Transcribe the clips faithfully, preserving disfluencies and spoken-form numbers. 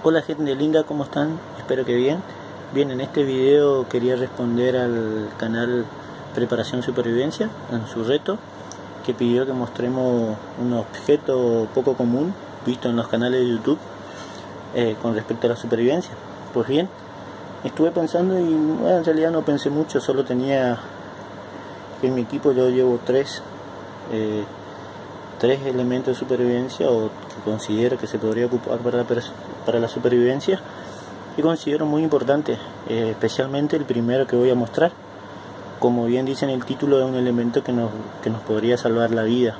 Hola gente linda, ¿cómo están? Espero que bien. Bien, en este video quería responder al canal Preparación Supervivencia en su reto, que pidió que mostremos un objeto poco común visto en los canales de YouTube eh, con respecto a la supervivencia. Pues bien, estuve pensando y bueno, en realidad no pensé mucho, solo tenía en mi equipo, yo llevo tres eh, tres elementos de supervivencia o que considero que se podría ocupar para la, para la supervivencia, y considero muy importante, eh, especialmente el primero que voy a mostrar. Como bien dice en el título, es un elemento que nos, que nos podría salvar la vida,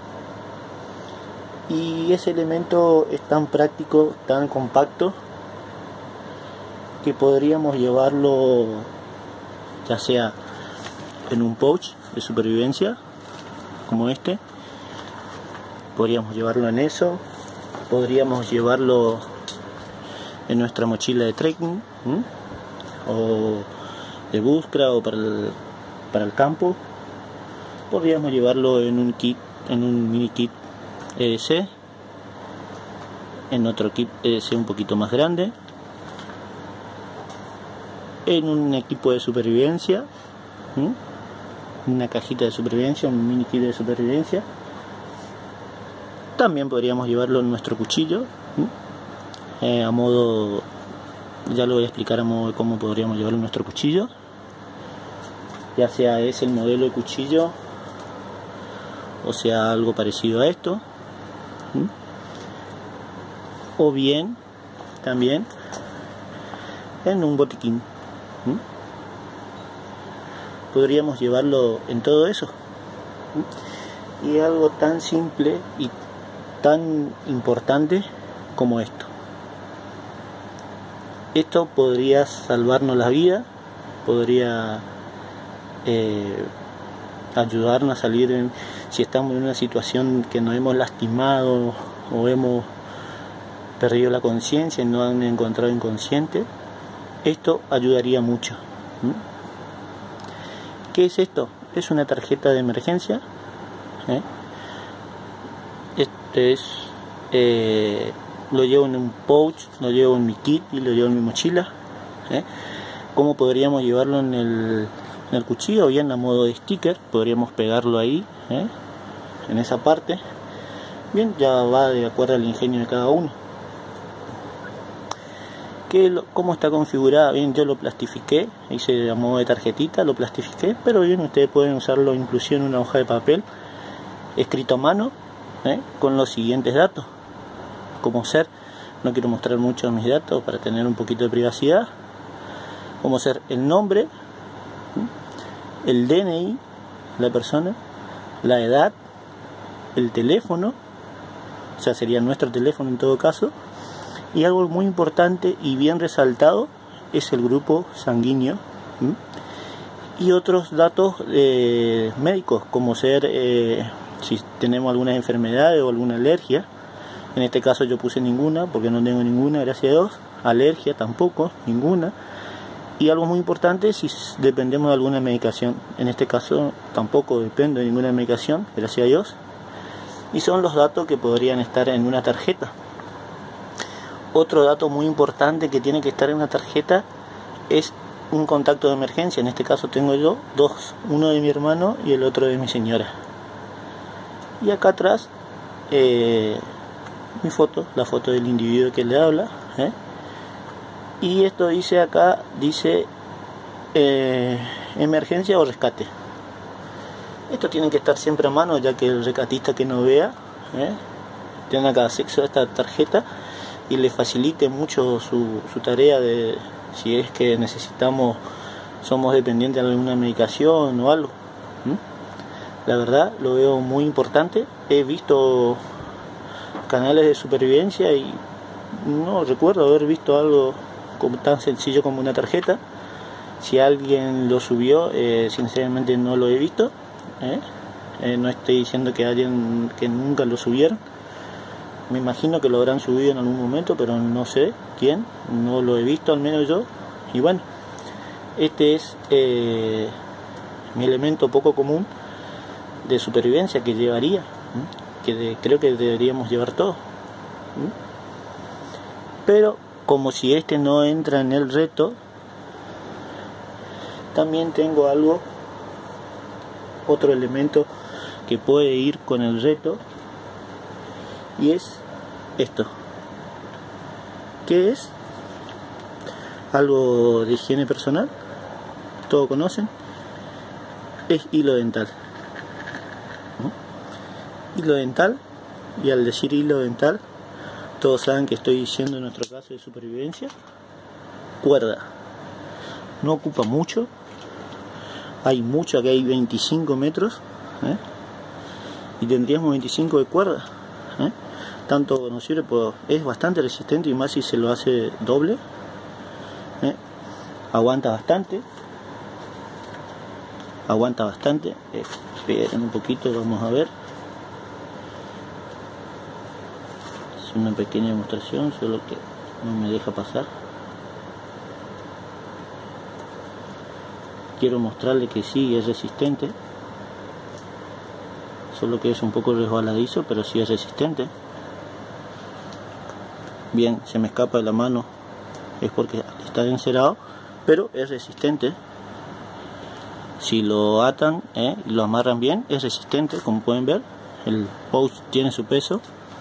y ese elemento es tan práctico, tan compacto, que podríamos llevarlo ya sea en un pouch de supervivencia como este, podríamos llevarlo en eso, podríamos llevarlo en nuestra mochila de trekking, ¿m? o de búsqueda, o para el, para el campo. Podríamos llevarlo en un kit, en un mini kit E D C, en otro kit E D C un poquito más grande, en un equipo de supervivencia, ¿m? una cajita de supervivencia, un mini kit de supervivencia. También podríamos llevarlo en nuestro cuchillo, eh, a modo, ya lo voy a explicar a modo de cómo podríamos llevarlo en nuestro cuchillo, ya sea es el modelo de cuchillo o sea algo parecido a esto, ¿sí? O bien también en un botiquín, ¿sí? Podríamos llevarlo en todo eso, ¿sí? Y algo tan simple y tan importante como esto. Esto podría salvarnos la vida, podría eh, ayudarnos a salir en, si estamos en una situación que nos hemos lastimado o hemos perdido la conciencia y nos han encontrado inconsciente. Esto ayudaría mucho. ¿Mm? ¿Qué es esto? Es una tarjeta de emergencia. ¿Eh? Este es, eh, lo llevo en un pouch, lo llevo en mi kit y lo llevo en mi mochila. ¿eh? ¿Cómo podríamos llevarlo en el, en el cuchillo? O bien a modo de sticker, podríamos pegarlo ahí, ¿eh? en esa parte. Bien, ya va de acuerdo al ingenio de cada uno. ¿Qué lo, ¿Cómo está configurada? Bien, yo lo plastifiqué, hice a modo de tarjetita, lo plastifiqué, pero bien, ustedes pueden usarlo inclusive en una hoja de papel escrito a mano, ¿eh? con los siguientes datos, como ser, no quiero mostrar mucho mis datos para tener un poquito de privacidad, como ser el nombre, ¿eh? el D N I de la persona, la edad, el teléfono, o sea sería nuestro teléfono en todo caso, y algo muy importante y bien resaltado es el grupo sanguíneo, ¿eh? y otros datos eh, médicos, como ser eh, si tenemos algunas enfermedades o alguna alergia. En este caso yo puse ninguna porque no tengo ninguna, gracias a Dios. Alergia tampoco, ninguna. Y algo muy importante, si dependemos de alguna medicación. En este caso tampoco dependo de ninguna medicación, gracias a Dios. Y son los datos que podrían estar en una tarjeta. Otro dato muy importante que tiene que estar en una tarjeta es un contacto de emergencia. En este caso tengo yo dos, uno de mi hermano y el otro de mi señora. Y acá atrás eh, mi foto, la foto del individuo que le habla, ¿eh? y esto dice acá, dice eh, emergencia o rescate. Esto tiene que estar siempre a mano, ya que el rescatista que no vea ¿eh? tenga acceso a esta tarjeta y le facilite mucho su, su tarea de si es que necesitamos, somos dependientes de alguna medicación o algo. ¿Mm? La verdad lo veo muy importante. He visto canales de supervivencia y no recuerdo haber visto algo como tan sencillo como una tarjeta. Si alguien lo subió, eh, sinceramente no lo he visto. ¿eh? Eh, no estoy diciendo que alguien que nunca lo subieron. Me imagino que lo habrán subido en algún momento, pero no sé quién. No lo he visto, al menos yo. Y bueno, este es eh, mi elemento poco común de supervivencia que llevaría, ¿sí? que de, creo que deberíamos llevar todos, ¿sí? Pero como si este no entra en el reto, también tengo algo, otro elemento que puede ir con el reto, y es esto, que es algo de higiene personal, todos conocen, es hilo dental. ¿no? Hilo dental, y al decir hilo dental, todos saben que estoy diciendo en nuestro caso de supervivencia, cuerda. No ocupa mucho, hay mucho, aquí hay veinticinco metros, ¿eh? y tendríamos veinticinco de cuerda. ¿eh? Tanto nos sirve, pues es bastante resistente, y más si se lo hace doble. ¿eh? Aguanta bastante, aguanta bastante. Eh, esperen un poquito, vamos a ver. Es una pequeña demostración, solo que no me deja pasar. Quiero mostrarle que sí es resistente, solo que es un poco resbaladizo, pero sí es resistente. Bien, se me escapa de la mano, es porque está encerado, pero es resistente. Si lo atan eh, y lo amarran bien, es resistente, como pueden ver. El pouch tiene su peso.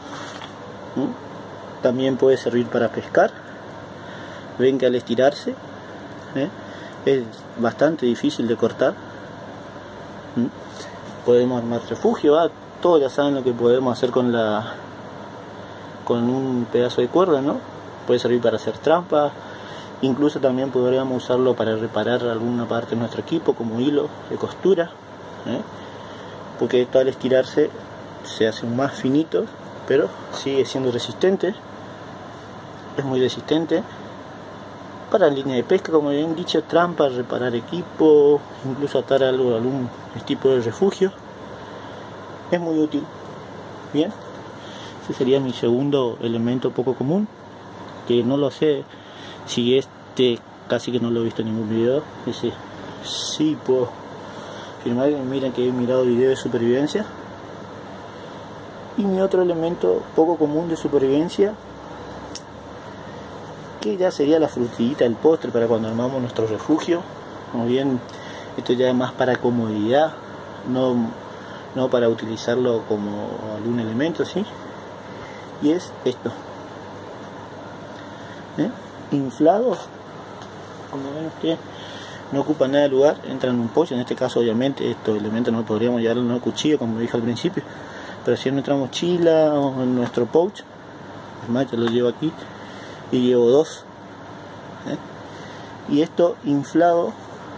¿Mm? También puede servir para pescar. Ven que al estirarse eh, es bastante difícil de cortar. ¿Mm? Podemos armar refugio, ¿ah? Todos ya saben lo que podemos hacer con la con un pedazo de cuerda, ¿no? Puede servir para hacer trampas, incluso también podríamos usarlo para reparar alguna parte de nuestro equipo, como hilo de costura, ¿eh? porque esto al estirarse se hace más finito, pero sigue siendo resistente, es muy resistente para línea de pesca, como bien dicho, trampas, reparar equipo, incluso atar algo, algún tipo de refugio. Es muy útil. Bien, ese sería mi segundo elemento poco común, que no lo sé si este casi que no lo he visto en ningún video. Ese sí puedo afirmar, miren que he mirado videos de supervivencia. Y mi otro elemento poco común de supervivencia, que ya sería la frutillita del postre para cuando armamos nuestro refugio. Como bien, esto ya es más para comodidad, no, no para utilizarlo como algún elemento, ¿sí? Y es esto, ¿eh? inflado, como ven ustedes, no ocupa nada de lugar, entra en un pouch. En este caso obviamente estos elementos no podríamos llevarlo en un cuchillo, como dije al principio, pero si en nuestra mochila o en nuestro pouch, es más, yo lo llevo aquí y llevo dos, ¿eh? y esto inflado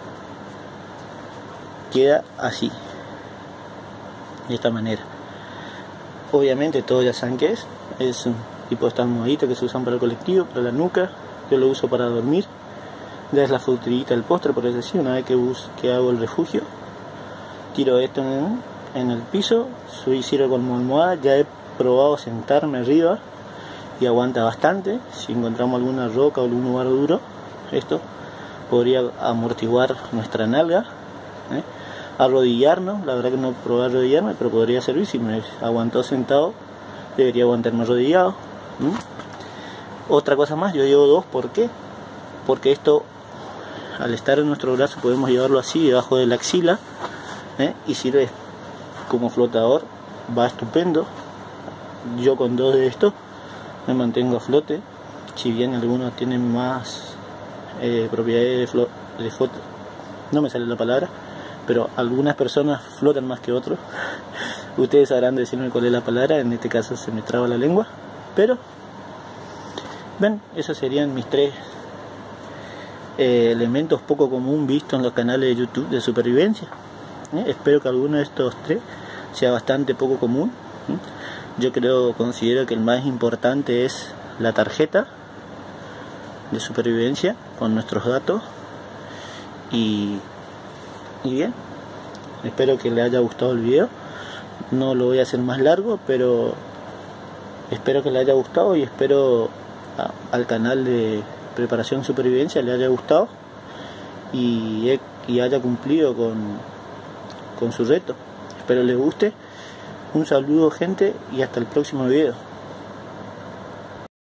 queda así, de esta manera. Obviamente todos ya saben qué es, es un tipo de esta almohadita que se usan para el colectivo, para la nuca. Yo lo uso para dormir, ya es la frutillita del postre, por eso sí, una vez que, bus que hago el refugio, tiro esto en, en el piso, subí, sirve como almohada. Ya he probado sentarme arriba y aguanta bastante. Si encontramos alguna roca o algún lugar duro, esto podría amortiguar nuestra nalga, ¿eh? Arrodillarnos, la verdad que no probé arrodillarme, pero podría servir. Si me aguantó sentado, debería aguantarme arrodillado. ¿Mm? Otra cosa más, yo llevo dos, ¿por qué? Porque esto, al estar en nuestro brazo, podemos llevarlo así debajo de la axila, ¿eh? y sirve como flotador, va estupendo. Yo con dos de estos me mantengo a flote, si bien algunos tienen más eh, propiedades de, flo de foto, no me sale la palabra, pero algunas personas flotan más que otros. Ustedes sabrán decirme cuál es la palabra, en este caso se me traba la lengua, pero ven, esos serían mis tres eh, elementos poco común vistos en los canales de YouTube de supervivencia. ¿Eh? Espero que alguno de estos tres sea bastante poco común. ¿eh? Yo creo, considero que el más importante es la tarjeta de supervivencia con nuestros datos. Y, y bien, espero que les haya gustado el video. No lo voy a hacer más largo, pero espero que les haya gustado, y espero a, al canal de preparación supervivencia le haya gustado y, he, y haya cumplido con, con su reto. Espero les guste. Un saludo, gente, y hasta el próximo video.